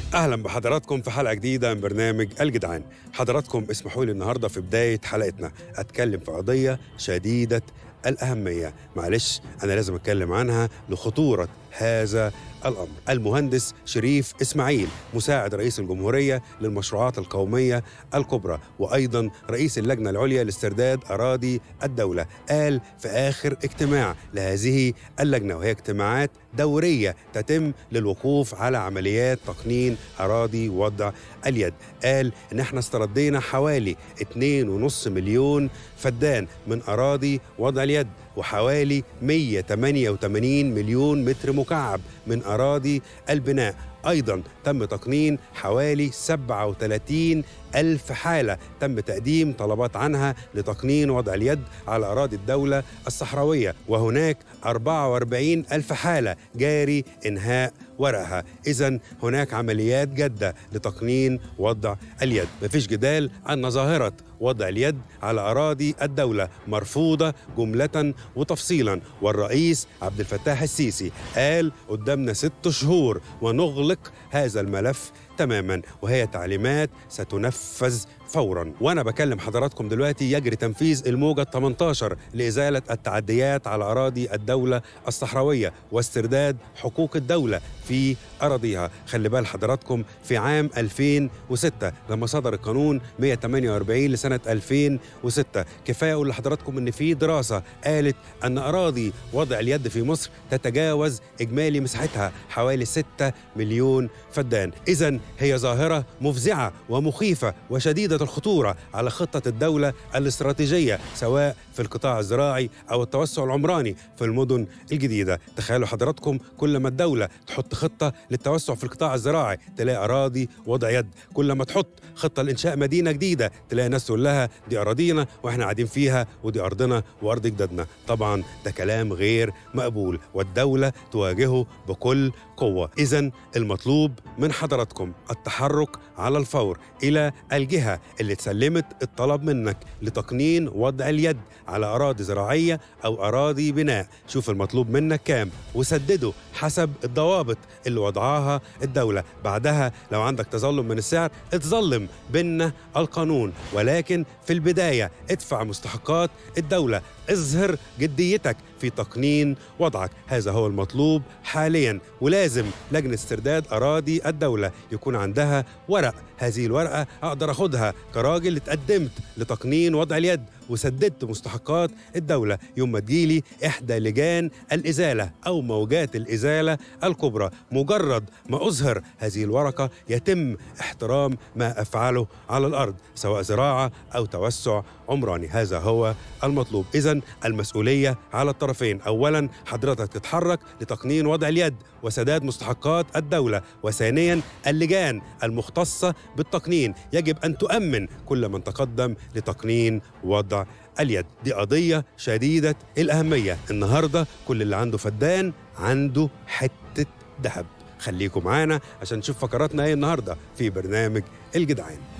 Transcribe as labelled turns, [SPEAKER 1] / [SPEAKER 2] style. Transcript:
[SPEAKER 1] أهلا بحضراتكم في حلقة جديدة من برنامج الجدعان. حضراتكم اسمحوا لي النهاردة في بداية حلقتنا أتكلم في قضية شديدة الأهمية. معلش أنا لازم أتكلم عنها لخطورة هذا الأمر. المهندس شريف إسماعيل مساعد رئيس الجمهورية للمشروعات القومية الكبرى وأيضا رئيس اللجنة العليا لاسترداد أراضي الدولة قال في آخر اجتماع لهذه اللجنة، وهي اجتماعات دورية تتم للوقوف على عمليات تقنين أراضي وضع اليد، قال إن احنا استردينا حوالي 2.5 مليون فدان من أراضي وضع اليد وحوالي 188 مليون متر مكعب من أراضي البناء. أيضا تم تقنين حوالي 37 ألف حالة تم تقديم طلبات عنها لتقنين وضع اليد على أراضي الدولة الصحراوية، وهناك 44 ألف حالة جاري إنهاء ورقها. إذن هناك عمليات جادة لتقنين وضع اليد. مفيش جدال أن ظاهرة وضع اليد على أراضي الدولة مرفوضة جملة وتفصيلا، والرئيس عبد الفتاح السيسي قال قدامنا 6 شهور ونغلق هذا الملف تماما، وهي تعليمات ستنفذ فورا. وانا بكلم حضراتكم دلوقتي يجري تنفيذ الموجة 18 لإزالة التعديات على أراضي الدولة الصحراوية واسترداد حقوق الدولة في أراضيها. خلي بال حضراتكم في عام 2006 لما صدر القانون 148 لسنة 2006 كفاية أقول لحضراتكم إن في دراسة قالت أن أراضي وضع اليد في مصر تتجاوز إجمالي مساحتها حوالي 6 مليون فدان. إذن هي ظاهرة مفزعة ومخيفة وشديدة الخطورة على خطة الدولة الاستراتيجية سواء في القطاع الزراعي أو التوسع العمراني في المدن الجديدة. تخيلوا حضراتكم كل ما الدولة تحط خطة للتوسع في القطاع الزراعي تلاقي أراضي وضع يد، كل ما تحط خطة لإنشاء مدينة جديدة تلاقي ناس تقول لها دي أراضينا وإحنا قاعدين فيها ودي أرضنا وأرض جدادنا. طبعا ده كلام غير مقبول والدولة تواجهه بكل قوة. إذن المطلوب من حضراتكم التحرك على الفور إلى الجهة اللي تسلمت الطلب منك لتقنين وضع اليد على أراضي زراعية أو أراضي بناء. شوف المطلوب منك كام وسدده حسب الضوابط اللي وضعها الدولة. بعدها لو عندك تظلم من السعر اتظلم بيننا القانون، ولكن في البداية ادفع مستحقات الدولة، اظهر جديتك في تقنين وضعك. هذا هو المطلوب حاليا، ولازم لجنة استرداد أراضي الدولة يكون عندها ورق. هذه الورقة أقدر أخدها كراجل اتقدمت لتقنين وضع اليد وسددت مستحقات الدولة يوم ما تجيلي إحدى لجان الإزالة أو موجات الإزالة الكبرى. مجرد ما أظهر هذه الورقة يتم احترام ما أفعله على الأرض سواء زراعة أو توسع عمراني. هذا هو المطلوب. إذن المسؤولية على الطرفين. أولا حضرتك تتحرك لتقنين وضع اليد وسداد مستحقات الدولة، وثانيا اللجان المختصة بالتقنين يجب أن تؤمن كل من تقدم لتقنين وضع اليد. دي قضية شديدة الأهمية. النهاردة كل اللي عنده فدان عنده حتة ذهب. خليكم معانا عشان نشوف فقراتنا ايه النهاردة في برنامج الجدعان.